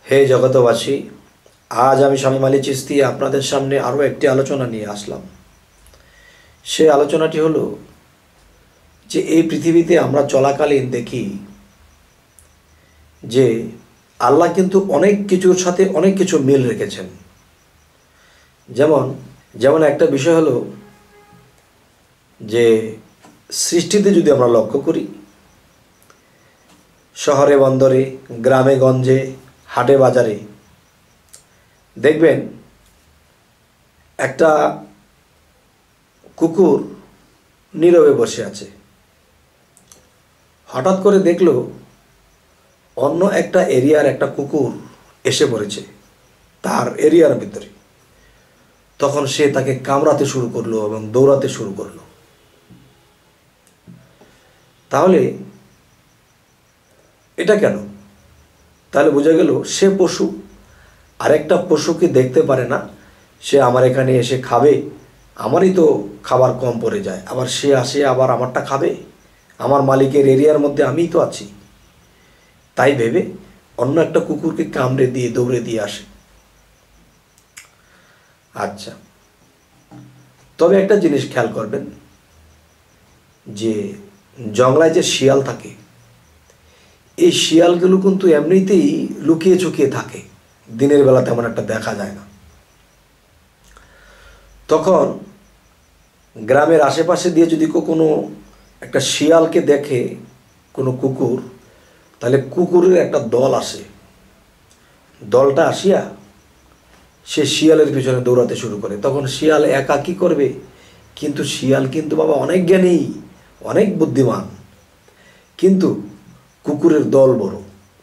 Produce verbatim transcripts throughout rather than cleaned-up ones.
হে জগতবাসী, আজ আমি স্বামী মালি চিস্তি আপনাদের সামনে আরও একটি আলোচনা নিয়ে আসলাম। সে আলোচনাটি হলো যে এই পৃথিবীতে আমরা চলাকালীন দেখি যে আল্লাহ কিন্তু অনেক কিছুর সাথে অনেক কিছু মিল রেখেছেন। যেমন যেমন একটা বিষয় হলো যে সৃষ্টিতে যদি আমরা লক্ষ্য করি, শহরে বন্দরে, গ্রামে গঞ্জে, হাটে বাজারে দেখবেন একটা কুকুর নীরবে বসে আছে। হঠাৎ করে দেখলো অন্য একটা এরিয়ার একটা কুকুর এসে পড়েছে তার এরিয়ার ভিতরে। তখন সে তাকে কামড়াতে শুরু করলো এবং দৌড়াতে শুরু করলো। তাহলে এটা কেন? তাহলে বোঝা গেল সে পশু আরেকটা পশুকে দেখতে পারে না, সে আমার এখানে এসে খাবে, আমারই তো খাবার কম পড়ে যায়, আবার সে আসে আবার আমারটা খাবে, আমার মালিকের এরিয়ার মধ্যে আমিই তো আছি, তাই ভেবে অন্য একটা কুকুরকে কামড়ে দিয়ে দৌড়ে দিয়ে আসে। আচ্ছা, তবে একটা জিনিস খেয়াল করবেন যে জঙ্গলায় যে শিয়াল থাকে, এই শিয়ালগুলো কিন্তু এমনিতেই লুকিয়ে চুকিয়ে থাকে, দিনের বেলা তেমন একটা দেখা যায় না। তখন গ্রামের আশেপাশে দিয়ে যদি কোনো একটা শিয়ালকে দেখে কোনো কুকুর, তাহলে কুকুরের একটা দল আসে। দলটা আসিয়া সে শিয়ালের পিছনে দৌড়াতে শুরু করে। তখন শিয়াল একা কী করবে? কিন্তু শিয়াল কিন্তু বাবা অনেক জ্ঞানী, অনেক বুদ্ধিমান, কিন্তু কুকুরের দল বড়।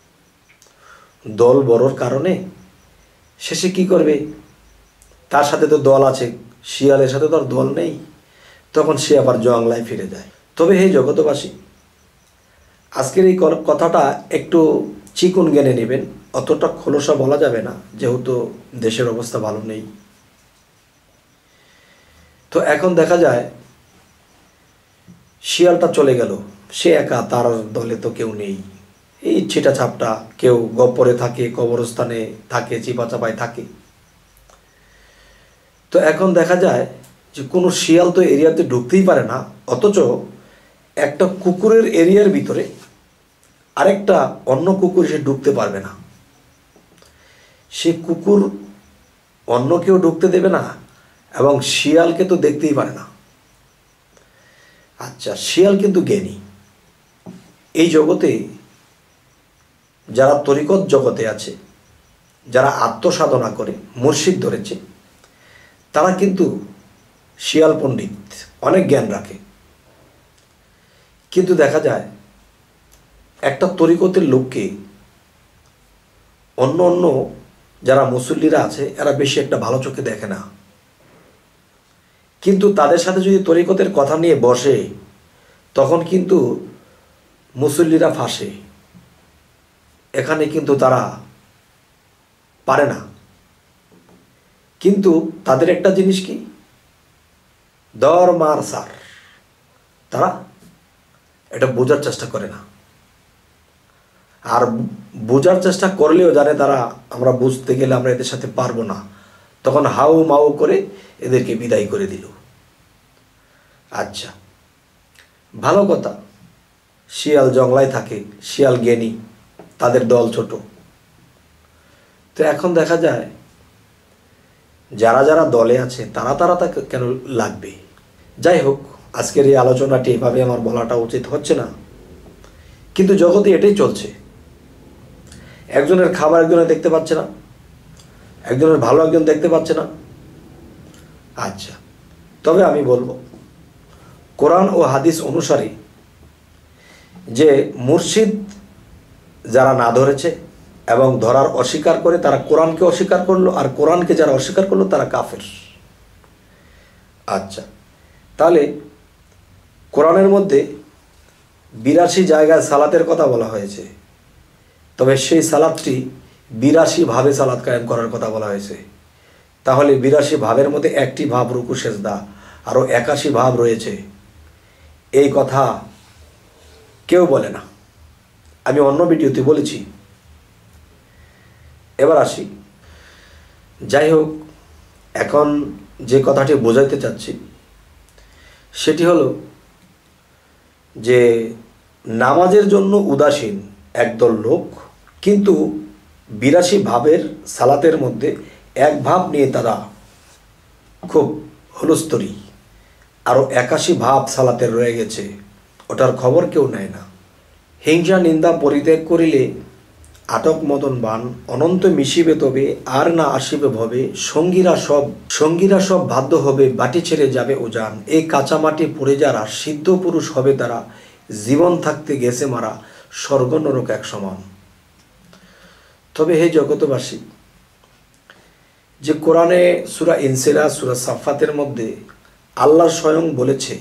দল বড়র কারণে শেষে কি করবে? তার সাথে তো দল আছে, শিয়ালের সাথে তো আর দল নেই। তখন সে আবার জঙ্গলায় ফিরে যায়। তবে হে জগতবাসী, আজকের এই কথাটা একটু চিকন জ্ঞানে নেবেন, অতটা খোলসা বলা যাবে না, যেহেতু দেশের অবস্থা ভালো নেই। তো এখন দেখা যায় শিয়ালটা চলে গেল, সে একা, তার দলে তো কেউ নেই। এই ছিটা ছাপটা, কেউ গপ্পরে থাকে, কবরস্থানে থাকে, চিপা চাপায় থাকে। তো এখন দেখা যায় যে কোনো শিয়াল তো এরিয়াতে ঢুকতেই পারে না, অথচ একটা কুকুরের এরিয়ার ভিতরে আরেকটা অন্য কুকুর সে ঢুকতে পারবে না। সে কুকুর অন্য কেউ ঢুকতে দেবে না এবং শিয়ালকে তো দেখতেই পারে না। আচ্ছা, শিয়াল কিন্তু জ্ঞানী। এই জগতে যারা তরিকত জগতে আছে, যারা আত্মসাধনা করে মুর্শিদ ধরেছে, তারা কিন্তু শিয়াল পণ্ডিত, অনেক জ্ঞান রাখে। কিন্তু দেখা যায় একটা তরিকতের লোককে অন্য অন্য যারা মুসল্লিরা আছে এরা বেশি একটা ভালো চোখে দেখে না। কিন্তু তাদের সাথে যদি তরিকতের কথা নিয়ে বসে, তখন কিন্তু মুসল্লিরা ফাঁসে। এখানে কিন্তু তারা পারে না। কিন্তু তাদের একটা জিনিস কি, দর মার সার, তারা এটা বোঝার চেষ্টা করে না। আর বোঝার চেষ্টা করলেও জানে তারা আমরা বুঝতে গেলে আমরা এদের সাথে পারবো না, তখন হাউ মাউ করে এদেরকে বিদায় করে দিল। আচ্ছা, ভালো কথা, শিয়াল জঙ্গলায় থাকে, শিয়াল জ্ঞানী, তাদের দল ছোট। তো এখন দেখা যায় যারা যারা দলে আছে তারা তারা তাকে কেন লাগবে? যাই হোক, আজকের এই আলোচনাটি এভাবে আমার বলাটা উচিত হচ্ছে না, কিন্তু জগতে এটাই চলছে। একজনের খাবার একজনে দেখতে পাচ্ছে না, একজনের ভালো একজন দেখতে পাচ্ছে না। আচ্ছা, তবে আমি বলবো কোরআন ও হাদিস অনুসারে যে মুর্শিদ যারা না ধরেছে এবং ধরার অস্বীকার করে, তারা কোরআনকে অস্বীকার করলো, আর কোরআনকে যারা অস্বীকার করলো তারা কাফের। আচ্ছা, তাহলে কোরআনের মধ্যে বিরাশি জায়গায় সালাতের কথা বলা হয়েছে, তবে সেই সালাতটি বিরাশি ভাবে সালাত কায়েম করার কথা বলা হয়েছে। তাহলে বিরাশি ভাবের মধ্যে একটি ভাব রুকু সেজদা, আরও একাশি ভাব রয়েছে, এই কথা কেউ বলে না। আমি অন্য ভিডিওতে বলেছি এবার আসি, যাই হোক, এখন যে কথাটি বোঝাইতে চাচ্ছি সেটি হলো যে নামাজের জন্য উদাসীন একদল লোক, কিন্তু বিরাশি ভাবের সালাতের মধ্যে এক ভাব নিয়ে তারা খুব হুলস্থুরি, আরও একাশি ভাব সালাতের রয়ে গেছে, ওটার খবর কেউ নেয় না। হিংসা নিন্দা পরিত্যাগ করিলে আটক মদন বান অনন্ত মিশিবে, তবে আর না আসিবে ভবে, সঙ্গীরা সব সঙ্গীরা সব বাধ্য হবে, বাটি ছেড়ে যাবে উজান, এই কাঁচামাটি পড়ে যারা সিদ্ধ পুরুষ হবে তারা, জীবন থাকতে গেছে মারা স্বর্গ নরক এক সমান। তবে হে জগতবাসী, যে কোরআনে সূরা ইনসিরা সূরা সাফাতের মধ্যে আল্লাহ স্বয়ং বলেছে,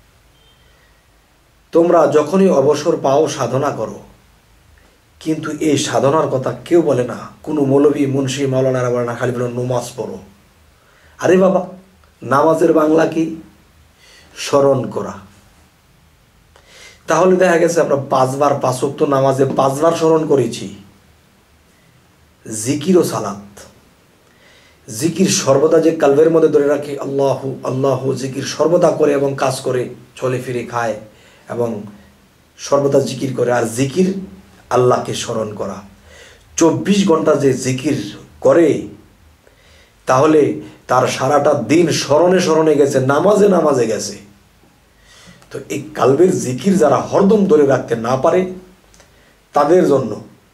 তোমরা যখনই অবসর পাও সাধনা করো, কিন্তু এই সাধনার কথা কেউ বলে না। কোনো মৌলবী মুন্সি মাওলানারা বলে না, খালি বলে নামাজ পড়ো। আরে বাবা, নামাজের বাংলা কি? স্মরণ করা। তাহলে দেখা গেছে আমরা পাঁচবার পাঁচ ওয়াক্ত নামাজে পাঁচবার স্মরণ করেছি। জিকির ও সালাত, জিকির সর্বদা যে কালবের মধ্যে ধরে রাখে, আল্লাহ আল্লাহ, জিকির সর্বদা করে এবং কাজ করে, চলে ফিরে খায় এবং সর্বদা জিকির করে। আর জিকির আল্লাহকে স্মরণ করা, চব্বিশ ঘন্টা যে জিকির করে, তাহলে তার সারাটা দিন স্মরণে স্মরণে গেছে, নামাজে নামাজে গেছে। তো এই কালবের জিকির যারা হরদম ধরে রাখতে না পারে, তাদের জন্য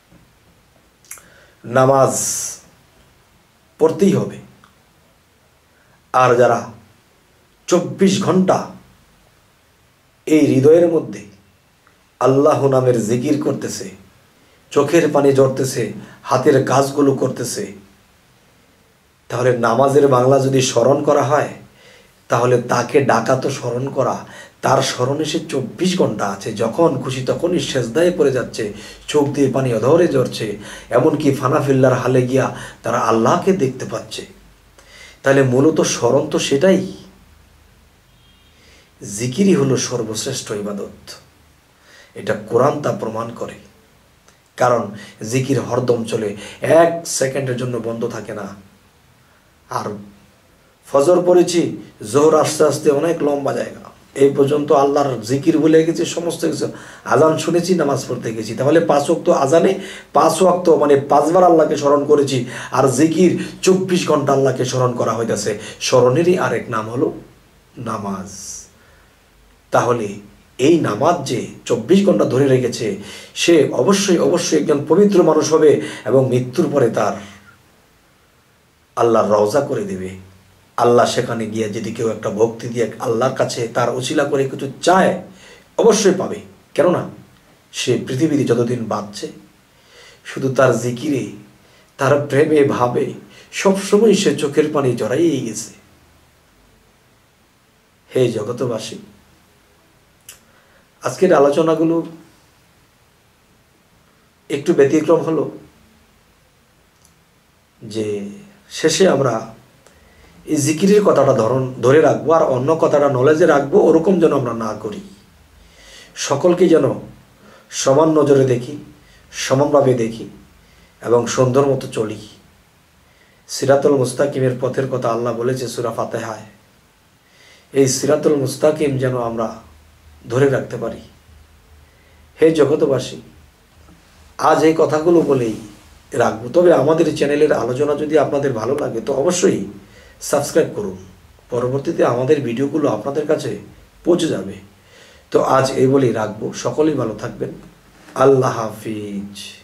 নামাজ পড়তেই হবে। আর যারা চব্বিশ ঘন্টা এই হৃদয়ের মধ্যে আল্লাহ নামের জিকির করতেছে, চোখের পানি ঝরতেছে, হাতের কাজগুলো করতেছে, তাহলে নামাজের বাংলা যদি স্মরণ করা হয়, তাহলে তাকে ডাকা তো স্মরণ করা, তার স্মরণে সে চব্বিশ ঘন্টা আছে, যখন খুশি তখনই সেজদায় পড়ে যাচ্ছে, চোখ দিয়ে পানি অধরে ঝরছে, এমনকি ফানাফিল্লার হালে গিয়া তারা আল্লাহকে দেখতে পাচ্ছে। তাহলে মূলত স্মরণ তো সেটাই, জিকিরই হলো সর্বশ্রেষ্ঠ ইবাদত। এটা কোরআন তা প্রমাণ করে। কারণ জিকির হরদম চলে, এক সেকেন্ডের জন্য বন্ধ থাকে না। আর ফজর পড়েছি, জোহর আস্তে আস্তে অনেক লম্বা জায়গা, এই পর্যন্ত আল্লাহর জিকির ভুলে গেছি, সমস্ত কিছু। আজান শুনেছি, নামাজ পড়তে গেছি, তাহলে পাঁচ ওয়াক্ত আজানে পাঁচ ওয়াক্ত মানে পাঁচবার আল্লাহকে স্মরণ করেছি। আর জিকির চব্বিশ ঘন্টা আল্লাহকে স্মরণ করা হইতেছে। স্মরণেরই আরেক নাম হলো নামাজ। তাহলে এই নামাজ যে চব্বিশ ঘন্টা ধরে রেখেছে, সে অবশ্যই অবশ্যই একজন পবিত্র মানুষ হবে এবং মৃত্যুর পরে তার আল্লাহর রওজা করে দেবে। আল্লাহ সেখানে গিয়ে যদি কেউ একটা ভক্তি দিয়ে আল্লাহর কাছে তার উছিলা করে কিছু চায়, অবশ্যই পাবে। কেননা সে পৃথিবীতে যতদিন বাঁচছে, শুধু তার জিকিরে, তার প্রেমে ভাবে সবসময় সে চোখের পানি জড়াইয়েই গেছে। হে জগতবাসী, আজকের আলোচনাগুলো একটু ব্যতিক্রম হলো যে শেষে আমরা এই জিকিরের কথাটা ধরন ধরে রাখবো, আর অন্য কথাটা নলেজে রাখবো, ওরকম যেন আমরা না করি। সকলকে যেন সমান নজরে দেখি, সমানভাবে দেখি এবং সুন্দর মতো চলি। সিরাতুল মুস্তাকিমের পথের কথা আল্লাহ বলেছে সূরা ফাতিহায়। এই সিরাতুল মুস্তাকিম যেন আমরা ধরে রাখতে পারি। হে জগতবাসী, আজ এই কথাগুলো বলেই রাখবো। তবে আমাদের চ্যানেলের আলোচনা যদি আপনাদের ভালো লাগে তো অবশ্যই সাবস্ক্রাইব করুন, পরবর্তীতে আমাদের ভিডিওগুলো আপনাদের কাছে পৌঁছে যাবে। তো আজ এই বলেই রাখবো। সকলেই ভালো থাকবেন। আল্লাহ হাফিজ।